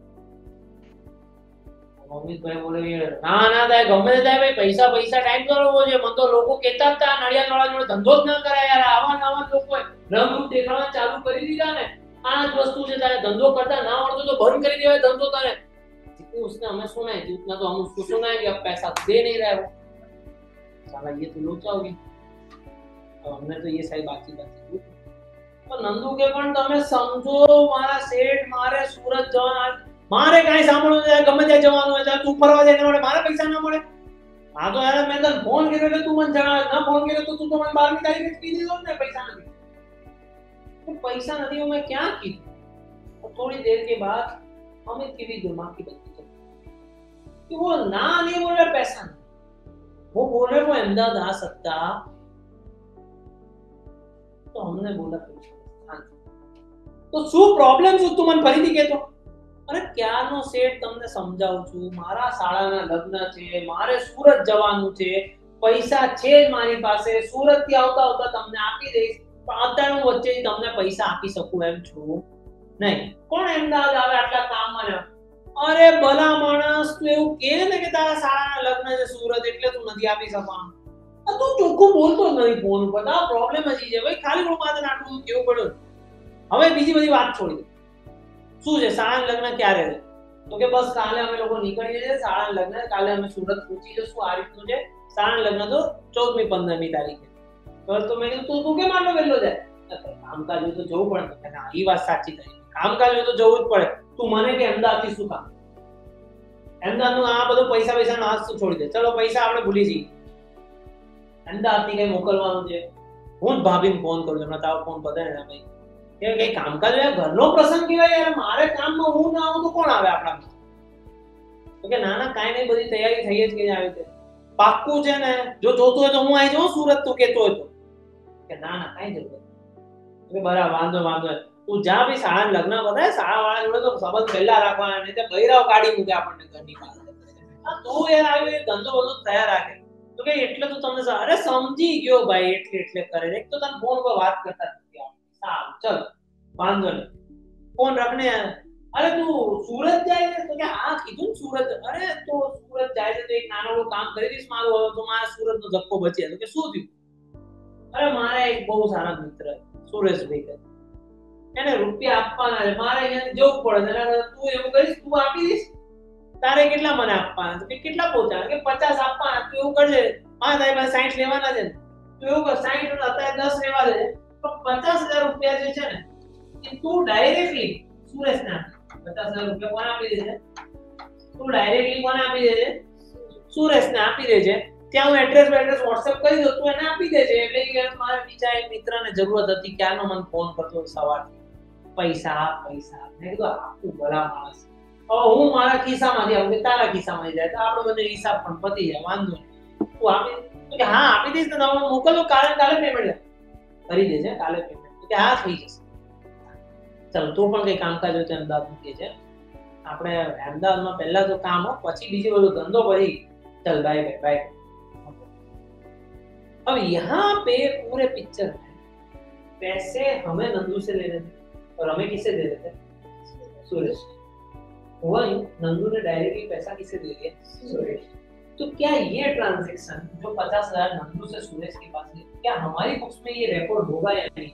અમિત ભાઈ બોલે ના થાય ગમે થાય ભાઈ, પૈસા ટાઈમ તો રહેવો છે. મને તો લોકો કહેતા હતા નડિયાદ વાળા જોડે ધંધો જ ના કરાય યાર. આવા લોકો રંગરૂપ દેખાડવા ચાલુ કરી દીધા ને, આ જ વસ્તુ છે. તારે ધંધો કરતા ના આવડતો તો બંધ કરી દેવાય ધંધો તારે. उसने हमें सुनाई थी उतना तो हम उसको सुनाएंगे, अब पैसा दे नहीं रहा है वो. साला ये तो लोचा होगी. अब हमने तो ये सारी बातचीत की. तो नंदू के पण તમે સમજો, મારા શેઠ મારે સુરત જવાના, મારે કાઈ સાંભળવું છે ગમે ત્યાં જવાનું હોય ત્યારે તું ફરવા જાય એટલે મારે પૈસા ના મળે. હા તો યાર મેં તને ફોન કર્યો એટલે તું મને જણાવ, ના ફોન કર્યો તો તું તો મને 12મી તારીખે જ કીધી દો ને પૈસા નથી. तो पैसा नहीं हो मैं क्या कीधु. और थोड़ी देर के बाद अमित की भी दिमाग की बत्ती चली कि वो ना नहीं बोल रहा पैसा नहीं, वो बोल रहे वो अहमदाबाद आ सकता. तो हमने बोला तो શું પ્રોબ્લેમ શું તું મને ફરીથી કહેતો. અરે ક્યારનો શેઠ તમને સમજાવું છું, મારા શાળાના લગ્ન છે, મારે સુરત જવાનું છે, પૈસા છે જ મારી પાસે, સુરત થી આવતા તમને આપી દઈશ, પણ અત્યારે હું વચ્ચેથી તમને પૈસા આપી શકું એમ છું નહીં. કોણ અમદાવાદ આવે આટલા કામમાં? અરે ભલા માણસ, તું એવું કહે ને કે તારા શાળાના લગ્ન છે સુરત એટલે તું નથી આપી શકવાનો. તું ચોખ્ખું બોલતો જ નહીં ફોન ઉપર. આ પ્રોબ્લેમ હજી છે ભાઈ, ખાલી હું માત્ર આટલું કેવું પડ્યું. હવે બીજી બધી વાત છોડી દે. શું છે શાળાના લગ્ન ક્યારે છે? તો કે બસ કાલે અમે લોકો નીકળી જઈએ શાળાના લગ્ન, કાલે અમે સુરત પહોંચી જશું. આ રીતનું છે શાળાના લગ્ન તો 14મી 15મી તારીખે. તો મેં કીધું તું કેમ આટલો વહેલો જાય? કામકાજ હોય તો જવું પડે. ના એ વાત સાચી થઈ, કામકાજ હોય તો જવું જ પડે. તું મને કે અમદાવાદ થી શું કામ? અમદાવાદ નું આ બધું પૈસા નાશ તો છોડી દે. ચલો પૈસા આપણે ભૂલી જઈએ. અમદાવાદ થી કઈ મોકલવાનું છે, હું જ ભાભીને ફોન કરું છું, તારો ફોન પધારે ને ભાઈ કે કઈ કામકાજ ઘરનો પ્રસંગ કહેવાય યાર, મારે કામમાં હું ના આવું તો કોણ આવે આપણા? તો કે ના કાંઈ નહીં, બધી તૈયારી થઈ જ ગઈ આવી છે, પાક્કું છે ને, જો જોતું હોય તો હું આવી જાઉં સુરત, તું કેતો હોય તો. કે ના કાંઈ જરૂર નથી. બરાબર વાંધો તું જા ભાઈ, શાળા લગ્ન બધાય શાળા વાળા જોડે તો સંબંધ પહેલા રાખવાના, નહીં તો બૈરાવ કાઢી મૂકે આપણને ઘરની બહાર. તું યાર આવી ધંધો બધો તૈયાર રાખે. તો કે એટલે તો તમને અરે સમજી ગયો ભાઈ, એટલે કરે. એક તો તને ફોન પર વાત કરતા નથી. સારું ચલ વાંધો નહીં, ફોન રાખને. અરે તું સુરત જાય છે? તો કે હા કીધું ને સુરત. અરે તો સુરત જાય છે તો એક નાનું કામ કરી દઈશ મારું, હવે તો મારા સુરત નો ધક્કો બચે. તો કે શું થયું? અરે મારા એક બહુ સારા મિત્ર સુરેશભાઈ, એને રૂપિયા આપવાના છે, મારે અહીંયાથી જવું પડે. તું એવું કરીશ, તું આપી દઈશ? તારે કેટલા મને આપવાના છે? કેટલા પહોંચાડે? કે 50 આપવાના. તું એવું કરજે, હા તારી પાસે 60 લેવાના છે ને, તું એવું કર 60 અત્યારે 10 લેવા દે, તો 50,000 રૂપિયા જે છે ને એ તું ડાયરેક્ટલી સુરેશને આપી. 50,000 રૂપિયા કોને આપી દેજે? તું ડાયરેક્ટલી કોને આપી દેજે? સુરેશને આપી દેજે. ત્યાં હું એડ્રેસ WhatsApp કરી દઉં, તું એને આપી દેજે. એટલે મારા બીજા એક મિત્રને જરૂરત હતી, ક્યારનો મને ફોન કરતો સવારથી, પૈસા. મેં કીધું આપું ભલા માણસ, હવે હું મારા ખિસ્સામાંથી આવું કે તારા ખિસ્સામાં જાય તો આપણો બધો હિસાબ પણ પતી જાય, વાંધો નહીં. તું આપી? કે હા આપી દઈશ ને, તમે મોકલો કાલે પેમેન્ટ કરી દેજે, કાલે પેમેન્ટ. કે હા થઈ જશે. ચાલો તું પણ કઈ કામકાજ હોય તો અમદાવાદ મૂકીએ છે આપણે. અમદાવાદમાં પહેલા તો કામ હો, પછી બીજી બધું ધંધો, પછી ચાલ બાય. अब यहाँ पे पूरे पिक्चर में पैसे हमें नंदू से लेने थे और हमें किसे दे रहे थे? सुरेश। हुआ यूं, नंदू ने डायरेक्टली पैसा किसे दे दिया? सुरेश। तो क्या ये ट्रांजैक्शन जो 50,000 नंदू से सुरेश के पास है, क्या हमारी बुक्स में ये रिकॉर्ड होगा या नहीं?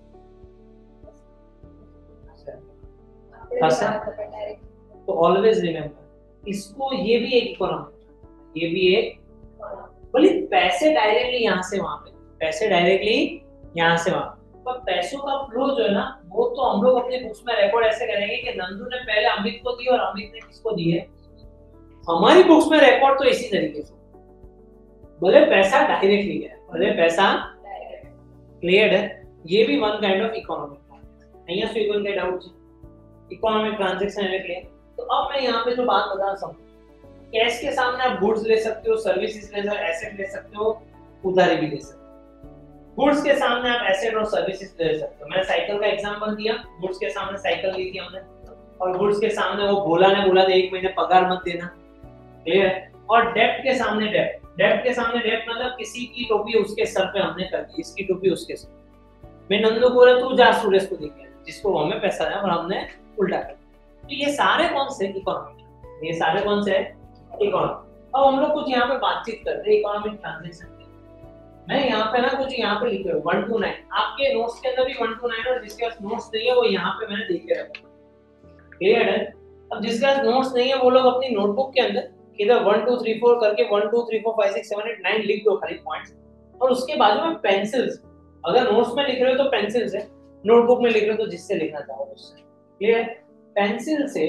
तो ऑलवेज रिमेम्बर, इसको ये भी एक इकोनॉमिक, ये भी एक, बोले पैसे डायरेक्टली यहाँ से वहां पे, पैसे डायरेक्टली यहाँ से वहां, पर पैसों का फ्लो जो है ना, वो तो हम लोग अपने बुक्स में रिकॉर्ड ऐसे करेंगे कि नंदू ने पहले अमित को दी और अमित ने किसको दी है। हमारी बुक्स में रिकॉर्ड तो इसी तरीके से, बोले पैसा डायरेक्टली गया, बोले पैसा क्लियर है। ये भी वन काइंड ऑफ इकोनॉमिक। અહીંયા શું કોઈ डाउट છે? इकोनॉमिक ट्रांजैक्शन है क्लियर। तो अब मैं यहाँ पे जो बात बता रहा हूँ, कैश के सामने आप गुड्स ले सकते हो, सर्विसेज ले सकते हो, एसेट ले सकते हो, उधारी भी ले सकते हो। गुड्स के सामने आप एसेट और सर्विसेज ले सकते हो। मैंने साइकिल का एग्जांपल दिया, गुड्स के सामने साइकिल ली थी हमने, और गुड्स के सामने वो भोला ने बोला था 1 महीने पगार मत देना, क्लियर है। और डेब्ट के सामने डेब्ट, डेब्ट के सामने डेब्ट मतलब किसी की टोपी उसके सर पे हमने कर दी, इसकी टोपी उसके सर। मैं नंदू को बोला तू जा सुरेश को देके, जिसको हमें पैसा है और हमने उल्टा कर। तो ये सारे कौन से इकोनॉमिक, ये सारे कौन से इकोनॉमिक। अब हम लोग कुछ यहाँ पे बातचीत करते हैं इकोनॉमिक ट्रांजैक्शन की। मैं यहाँ पे ना कुछ यहाँ पे लिखे 1 to 9, आपके नोट्स के अंदर भी 1 to 9, और जिसके पास नोट्स नहीं है वो यहाँ पे मैंने लिख के रखा, क्लियर है। अब जिसके पास नोट्स नहीं है वो लोग अपनी नोटबुक के अंदर इधर 1 2 3 4 करके 1 2 3 4 5 6 7 8 9 लिख दो खाली पॉइंट्स, और उसके बाजू में पेंसिल्स, अगर नोट्स में लिख रहे हो तो पेंसिल से, नोटबुक में लिख रहे हो तो जिससे लिखना चाहो उससे, क्लियर। पेंसिल से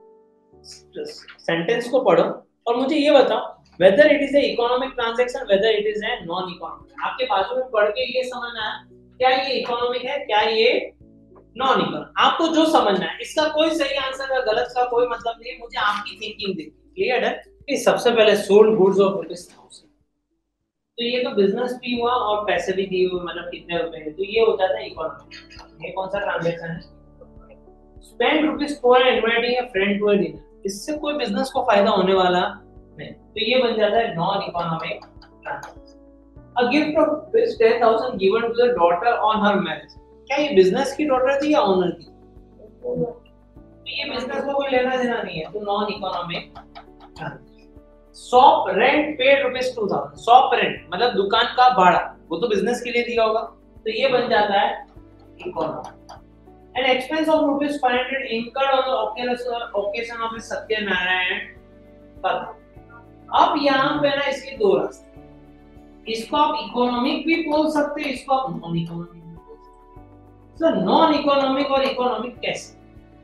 सेंटेंस को पढ़ो और मुझे ये बताओ whether it is a economic transaction, whether it is a non economic। आपके बाजू में पढ़ के ये समझना है क्या ये इकोनॉमिक है, क्या ये नॉन इकोनॉमिक, आपको जो समझना है। इसका कोई सही आंसर या गलत का कोई मतलब नहीं है, मुझे आपकी थिंकिंग देखनी, क्लियर है। कि सबसे पहले सोल्ड गुड्स ऑफ ₹1000, तो ये तो बिजनेस भी हुआ और पैसे भी दिए हुए, मतलब कितने रुपए हैं, तो ये हो जाता है इकोनॉमिक। ये कौन सा ट्रांजैक्शन है? Spend ₹4 inviting a friend to a dinner, इससे कोई बिजनेस को फायदा होने वाला नहीं, तो ये बन जाता है non economic transaction. A gift of 10,000 given to the daughter on her marriage, क्या ये बिजनेस की डॉटर थी या ओनर की? तो ये बिजनेस को कोई लेना देना नहीं है, तो non economic transaction. Shop rent paid ₹2,000, shop rent मतलब दुकान का भाड़ा, वो तो बिजनेस के लिए दिया होगा, तो ये बन जाता है economic. An expense of ₹500 incurred on the occasion of Satyanarayan व्रत। अब यहाँ पे ना इसके दो रास्ते, इसको आप इकोनॉमिक भी बोल सकते हैं, इसको आप नॉन इकोनॉमिक भी बोल सकते हैं। सर नॉन इकोनॉमिक और इकोनॉमिक कैसे?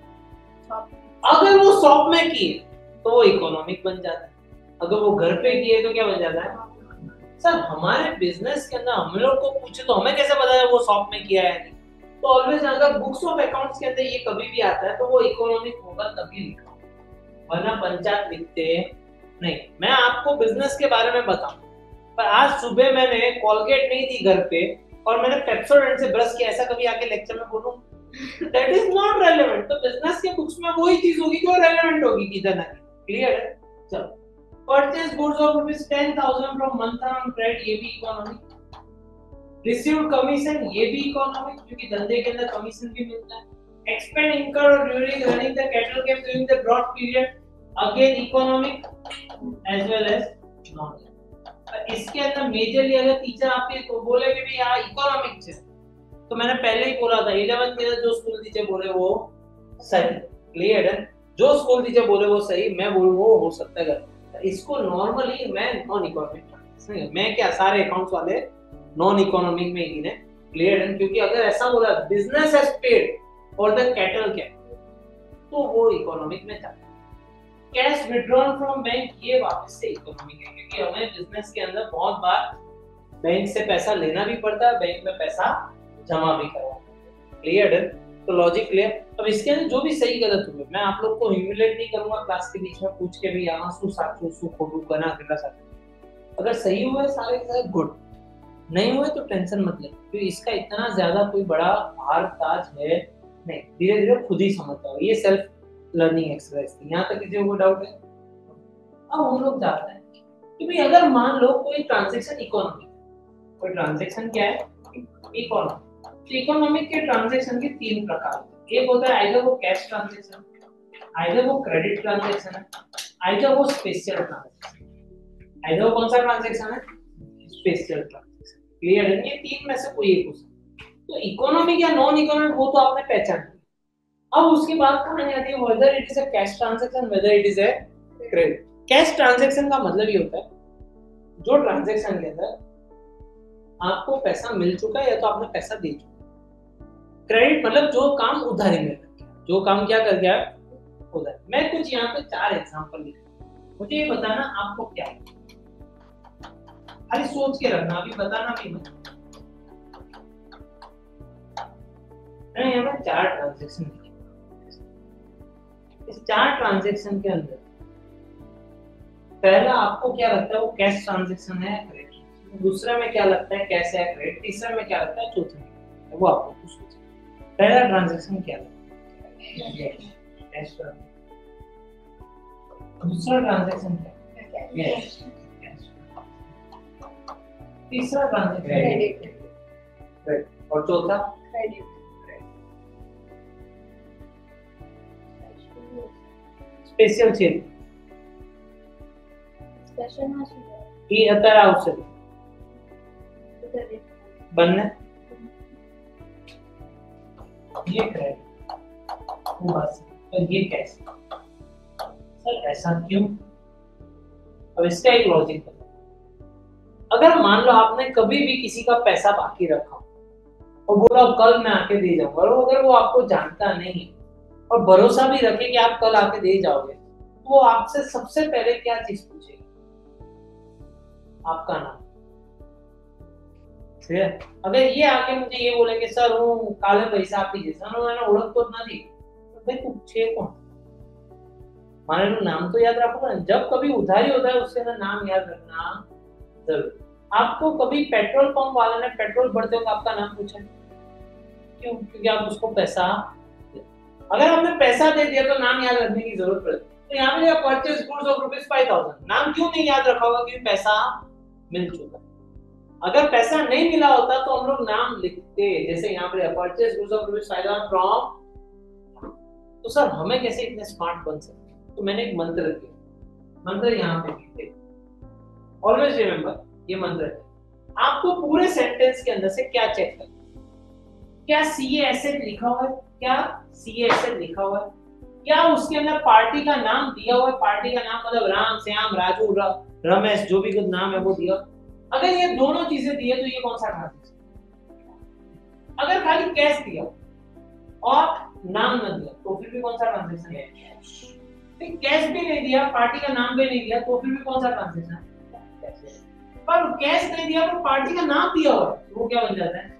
अगर वो शॉप में किए तो वो इकोनॉमिक बन जाता है, अगर वो घर पे किए तो क्या बन जाता है? सर हमारे बिजनेस के अंदर हम लोग को पूछे तो हमें कैसे पता है वो शॉप में किया है नहीं, तो ऑलवेज अगर बुक्स ऑफ अकाउंट्स के अंदर ये कभी भी आता है तो वो इकोनॉमिक होगा तभी लिखा, वरना पंचायत लिखते नहीं। मैं आपको बिजनेस के बारे में बताऊं, पर आज सुबह मैंने कोलगेट नहीं दी घर पे और मैंने पेप्सोडेंट से ब्रश किया, ऐसा कभी आके लेक्चर में बोलूं? That is not relevant. तो बिजनेस के बुक्स में वही चीज होगी जो रेलेवेंट होगी किधर ना कहीं, क्लियर है। चलो purchase goods of ₹10,000 from Manthan on credit, ये भी इकोनॉमिक। रिसीव्ड कमीशन, ये भी इकोनॉमिक, क्योंकि धंधे के अंदर कमीशन भी मिलता है। Expend incurred during running the cattle camp during the drought period, again economic as well as non. इसके अंदर मेजरली अगर टीचर आपके बोले कि भी यहाँ इकोनॉमिक है, तो मैंने पहले ही बोला था 11th के जो स्कूल टीचर बोले वो सही, क्लियर है। जो स्कूल टीचर बोले वो सही, मैं बोलूं वो हो सकता है गलत। इसको नॉर्मली मैं नॉन इकोनॉमिक, मैं क्या सारे अकाउंट्स वाले नॉन इकोनॉमिक में ही ने, क्लियर है। क्योंकि अगर ऐसा बोला business has paid for the cattle camp, तो वो इकोनॉमिक में जाता है। कैश विथड्रॉन फ्रॉम बैंक, ये वापस से इकोनॉमिक है, क्योंकि हमें बिजनेस के अंदर बहुत बार बैंक से पैसा लेना भी पड़ता है, बैंक में पैसा जमा भी करवाना, क्लियर है। तो लॉजिक क्लियर। अब इसके अंदर जो भी सही गलत हुए मैं आप लोग को ह्यूमिलेट नहीं करूंगा क्लास के बीच में पूछ के भी यहाँ सु साचू सु खोटू कना कितना साचू। अगर सही हुए सारे के गुड, नहीं हुए तो टेंशन मत ले, क्योंकि इसका इतना ज्यादा कोई बड़ा भार ताज है नहीं, धीरे धीरे खुद ही समझता हो। ये सेल्फ लर्निंग एक्सरसाइज थी। यहाँ तक किसी को डाउट है? अब हम लोग जाते हैं कि भाई अगर मान लो कोई ट्रांजैक्शन इकोनॉमिक, कोई ट्रांजैक्शन क्या है? इकोनॉमिक। तो इकोनॉमिक के ट्रांजैक्शन के तीन प्रकार। एक होता है आइदर वो कैश ट्रांजैक्शन, आइदर वो क्रेडिट ट्रांजैक्शन है, आइदर वो स्पेशल ट्रांजैक्शन। आइदर वो कौन सा ट्रांजैक्शन है? Special transaction. क्लियर है? ये तीन में से कोई एक हो सकता है। तो इकोनॉमिक या नॉन इकोनॉमिक वो तो आपने पहचान लिया। अब उसकी बात कहानी आती है whether it is a cash transaction, whether it is a credit. Cash transaction का मतलब ये होता है जो ट्रांजैक्शन के अंदर आपको पैसा मिल चुका है या तो आपने पैसा दे चुका। क्रेडिट मतलब जो काम उधारी में कर गया, जो काम क्या कर गया उधार। मैं कुछ यहाँ पे 4 एग्जांपल लिख रहा हूं, मुझे ये बताना आपको क्या है। खाली सोच के रखना, अभी बताना भी मत। मैं यहाँ पे 4 ट्रांजैक्शन लिखे। इस 4 ट्रांजैक्शन के अंदर पहला आपको क्या लगता है वो कैश ट्रांजैक्शन है, क्रेडिट। दूसरा में क्या लगता है कैश है, क्रेडिट। तीसरा में क्या लगता है, चौथे में वो आपको कुछ सोचना। पहला ट्रांजैक्शन क्या लगता है? Cash transaction. दूसरा ट्रांजैक्शन क्या है? कैश। तीसरा ट्रांजैक्शन क्रेडिट। और चौथा क्रेडिट। स्पेशल क्षेत्र स्पेशल हाउस ಈ ಹತ್ತರ ಔಷಧಿ बनने ये क्रेडिट वो बस और ये कैसे सर ऐसा क्यों? अब इसका एक लॉजिक है। अगर मान लो आपने कभी भी किसी का पैसा बाकी रखा और बोला कल मैं आके दे जाऊंगा, और अगर वो आपको जानता नहीं और भरोसा भी रखे कि आप कल आके दे जाओगे, तो वो आपसे सबसे पहले क्या चीज पूछेगा? आपका नाम। अगर ये आके मुझे ये बोले कि सर હું કાલે પૈસા આપી દઈશ, એને ઓળખતો જ નથી, તો ભાઈ તું છે કોણ? મારે એનું નામ तो याद रखो ना। जब कभी उधारी होता है उससे ना नाम याद रखना जरूर। आपको कभी पेट्रोल पंप वाले ने पेट्रोल भरते वक्त आपका नाम पूछा? क्यों? क्योंकि आप उसको पैसा, अगर आपने पैसा दे दिया तो नाम याद रखने की जरूरत पड़े। तो यहाँ पे परचेज गुड्स ऑफ ₹5000, नाम क्यों नहीं याद रखा होगा? क्योंकि पैसा मिल चुका। अगर पैसा नहीं मिला होता तो हम लोग नाम लिखते, जैसे यहाँ पे परचेज गुड्स ऑफ ₹5000 फ्रॉम। तो सर हमें कैसे इतने स्मार्ट बन सकते? तो मैंने एक मंत्र दिया, मंत्र यहाँ पे लिखते। ऑलवेज रिमेंबर ये मंत्र है। आपको पूरे सेंटेंस के अंदर से क्या चेक करना? क्या सीए एसेट लिखा हुआ है? क्या सीए एसेट लिखा हुआ है? क्या उसके अंदर पार्टी का नाम दिया हुआ है? पार्टी का नाम मतलब राम, श्याम, राजू, रमेश, जो भी कुछ नाम है वो दिया। अगर ये दोनों चीजें दी है तो ये कौन सा ट्रांजैक्शन? अगर खाली कैश दिया और नाम न दिया तो फिर भी कौन सा ट्रांजैक्शन है? कैश भी नहीं दिया, पार्टी का नाम भी नहीं दिया, तो फिर भी कौन सा ट्रांजैक्शन है? पर कैश नहीं दिया पर पार्टी का नाम दिया हुआ है, वो क्या बन जाता है?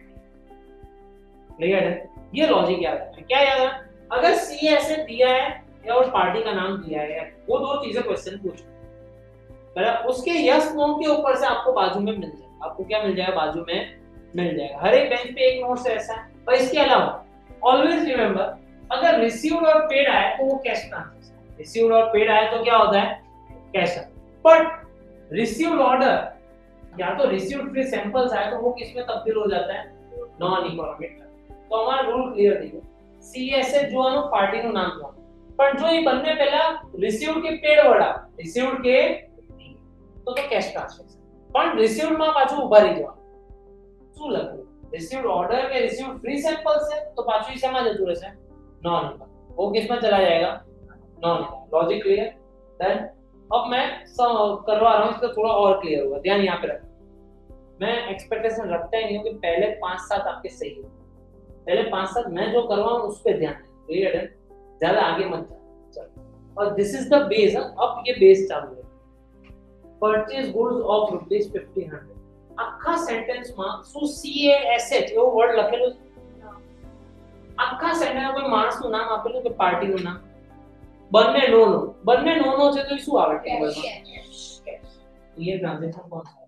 क्लियर है? ये लॉजिक याद है। क्या याद है? अगर सी एसेट दिया है या और पार्टी का नाम दिया है, वो दो चीजें क्वेश्चन पूछो। बराबर उसके यस नो के ऊपर से आपको बाजू में मिल जाएगा। आपको क्या मिल जाएगा? बाजू में मिल जाएगा। हर एक बेंच पे एक नोट से ऐसा है। और इसके अलावा ऑलवेज रिमेंबर अगर रिसीव्ड और पेड आए तो वो कैश ट्रांजैक्शन। रिसीव्ड और पेड आए तो क्या होता है? कैश। बट रिसीव्ड ऑर्डर या तो रिसीव्ड फ्री सैंपल्स आए तो वो किस में तब्दील हो जाता है? Non economic. तो हमारा रूल क्लियर देखो, सीएसए जो है पार्टी નું નામ જોવાનું, પણ જો એ બંને પહેલા રિસીવ્ડ કે પેડ વડા રિસીવ્ડ કે તો કેશ ટ્રાન્સફર, પણ રિસીવ્ડ માં પાછું ઉભા રહી જવાનું। શું લખવું? રિસીવ્ડ ઓર્ડર કે રિસીવ્ડ ફ્રી સેમ્પલ છે તો પાછું શેમાં જતું રહેશે? Non economic. वो किसमें चला जाएगा? Non economic. Logic clear? Then अब मैं करवा रहा हूं, इसका थोड़ा और क्लियर होगा। ध्यान यहाँ पे रखना। मैं एक्सपेक्टेशन रखता ही नहीं हूं कि पहले 5-7 आपके सही हो। पहले 5-7 मैं जो करवाऊं उस पे ध्यान दें। क्लियर है? ज्यादा आगे मत चलो। और दिस इज द बेस। अब ये बेस चालू है। परचेज गुड्स ऑफ ₹1500 આખા સેન્ટેન્સમાં શું સીએ એસેટ એવો વર્ડ લખેલો છે? આખા સેન્ટેન્સમાં કોઈ માણસનું નામ આપેલું કે પાર્ટીનું નામ? બંને નો છે તો શું આવે ટેબલમાં? ये ट्रांजैक्शन कौन सा है?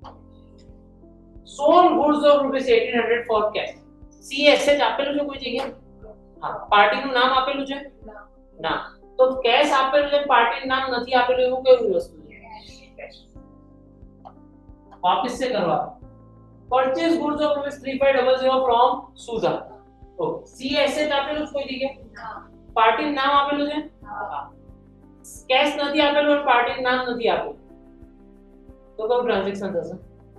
sold goods of ₹1800 for cash। C S H આપેલું છે કોઈ જગ્યાએ? હા। પાર્ટીનું નામ આપેલું છે? ના। તો કેશ આપેલું છે, પાર્ટીનું નામ નથી આપેલું, એવું કેવું વસ્તુ છે? કેશ। वापस से करवा purchase goods of ₹3500 from Sudha. Okay, see asset આપેલું કોઈ જગ્યાએ? પાર્ટી નામ આપેલું છે? હા. કેશ નથી આપેલું અને પાર્ટી નામ નથી આપેલું, તો કયું ટ્રાન્ઝેક્શન થશે?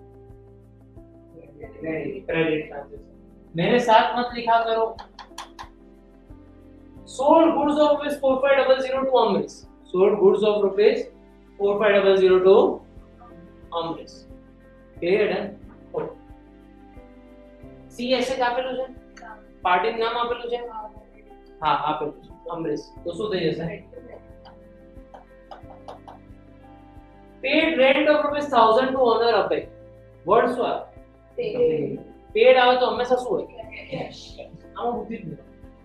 Credit transaction. मेरे साथ मत लिखा करो. sold goods of ₹4500 to Amrish. sold goods of ₹4500 to Amrish. clear है? सी એસેટ આપેલું છે, પાર્ટી નામ આપેલું છે, હા આપેલું છે અમરીશ, તો શું થઈ જશે? paid rent of ₹1000 to owner Abhay. Word શું આવે? પેડ આવે તો હંમેશા શું હોય? કેશ. આમાં બુદ્ધિ જ નહીં.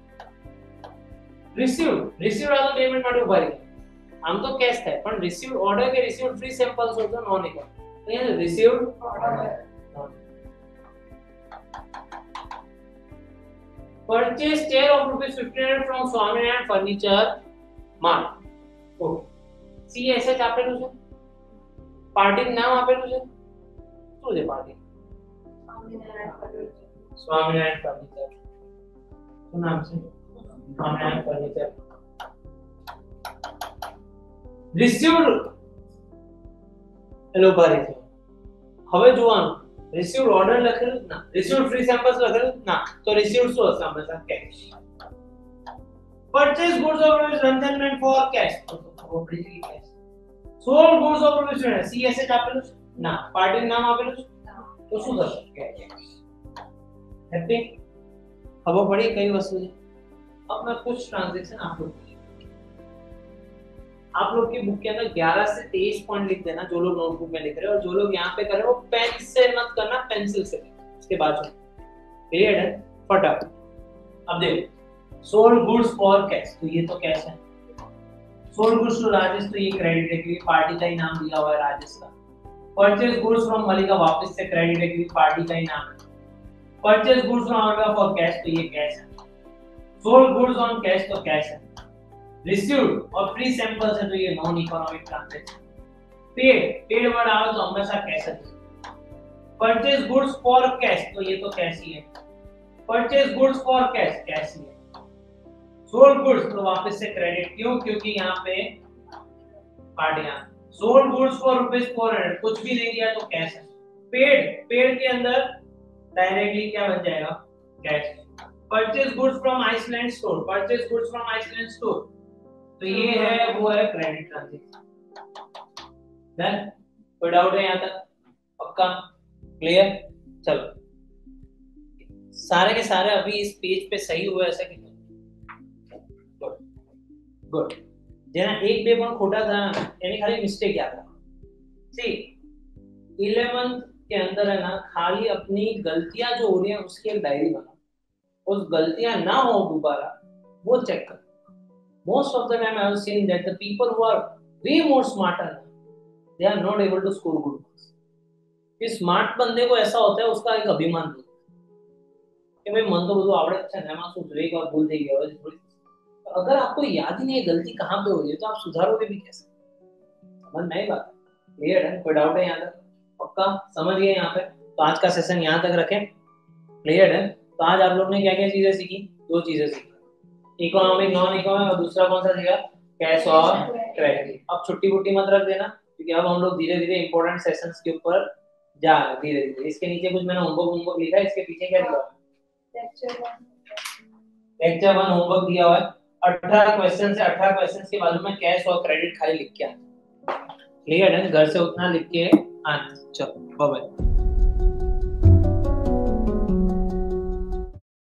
રિસીવ્ડ આ તો પેમેન્ટ માટે ઉભા રહી. આમ તો કેશ થાય, પણ રિસીવ્ડ ઓર્ડર કે રિસીવ્ડ ફ્રી સેમ્પલ્સ હોય તો નોન ઇક્વલ. અહીંયા received order. purchase chair of ₹1500 from Swaminarayan Furniture Mart. ઓકે, સી એસેટ આપેલું છે, પાર્ટી નામ આપેલું છે, શું છે પાર્ટી? સ્વામિનારાયણ ફર્નિચર. શું નામ છે? સ્વામિનારાયણ ફર્નિચર. રિસીવ્ડ એલો ભરી છે. હવે જોવાનું, રિસીવ્ડ ઓર્ડર લખેલું જ ના, રિસીવ્ડ ફ્રી સેમ્પલ્સ લખેલું જ ના, તો રિસીવ્ડ શું હશે? હંમેશા cash. Purchase goods of ₹Ranjan for cash. Obviously cash. Sold goods of ₹20. See asset આપેલું છે? ના. પાર્ટી નામ આપેલું છે? तो શું થશે? हैप्पी? खबर पड़ी कई वस्तु है. अब मैं कुछ ट्रांजैक्शन आप लोग की बुक के अंदर 11 से 23 पॉइंट लिख देना, जो लोग नोटबुक में लिख रहे हैं, और जो लोग यहाँ पे कर रहे हो पेन से मत करना, पेंसिल से. इसके बाद क्लियर है? फटाफट. अब देखो, सोल्ड गुड्स फॉर कैश, तो ये तो कैश है. सोल्ड गुड्स टू राजेश, तो ये क्रेडिट है क्योंकि पार्टी का ही नाम दिया हुआ है राजेश का. परचेज गुड्स फ्रॉम मलिका, वापस से क्रेडिट है क्योंकि पार्टी का ही नाम है. Purchase goods from Amrita for cash, तो ये कैश है. सोल्ड गुड्स ऑन कैश, तो कैश है. रिसीव्ड और फ्री सैंपल्स है, तो ये non economic transaction. Paid word आवे तो हमेशा कैश है. परचेज गुड्स फॉर कैश, तो ये तो कैश ही है. Purchase goods for cash, cash ही है. सोल्ड गुड्स, तो वापस से क्रेडिट. क्यों? क्योंकि यहाँ पे पार्टियां. सोल्ड गुड्स फॉर ₹400, कुछ भी नहीं दिया तो कैश है. पेड के अंदर डायरेक्टली क्या बन जाएगा? Cash. Purchase goods from Iceland store, purchase goods from Iceland store, तो ये है, वो है क्रेडिट ट्रांजैक्शन. डन? कोई डाउट है यहाँ तक? पक्का? क्लियर? चलो, सारे के सारे अभी इस पेज पे सही हुए ऐसा कि? Good good. જેના એક બે પણ ખોટા થયા એની ખાલી મિસ્ટેક યાદ રાખો. सी 11th के अंदर है ना, खाली अपनी गलतियां जो हो रही हैं उसकी एक डायरी बनाओ. उस गलतियां ना हो दोबारा वो चेक करो. Most of the time I have seen that the people who are way more smarter they are not able to score good marks. इस स्मार्ट बंदे को ऐसा होता है, उसका एक अभिमान होता है कि भाई मन तो બધું આવડે છે ને, એમાં શું એક વાર ભૂલ થઈ ગઈ. अगर आपको याद ही नहीं है गलती कहाँ पे हो रही है तो आप सुधारोगे भी कैसे? समझ में आई बात? क्लियर है? कोई डाउट है यहाँ तक? पक्का समझ गए यहाँ पे? तो आज का सेशन यहाँ तक रखें. क्लियर है? तो आज आप लोग ने क्या क्या चीजें सीखी? 2 चीजें सीखी, इकोनॉमिक नॉन इकोनॉमिक, और दूसरा कौन सा सीखा? कैश और क्रेडिट. अब छुट्टी बुट्टी मत रख देना क्योंकि अब हम लोग धीरे धीरे इंपॉर्टेंट सेशंस के ऊपर जा रहे हैं धीरे धीरे. इसके नीचे कुछ मैंने होमवर्क लिखा है, इसके पीछे क्या लिखा है? लेक्चर 1 होमवर्क दिया हुआ है. 18 क्वेश्चन से 18 क्वेश्चन के बाजू में कैश और क्रेडिट खाली लिख के आना. क्लियर है? घर से उतना लिख के आना. चलो बाय बाय.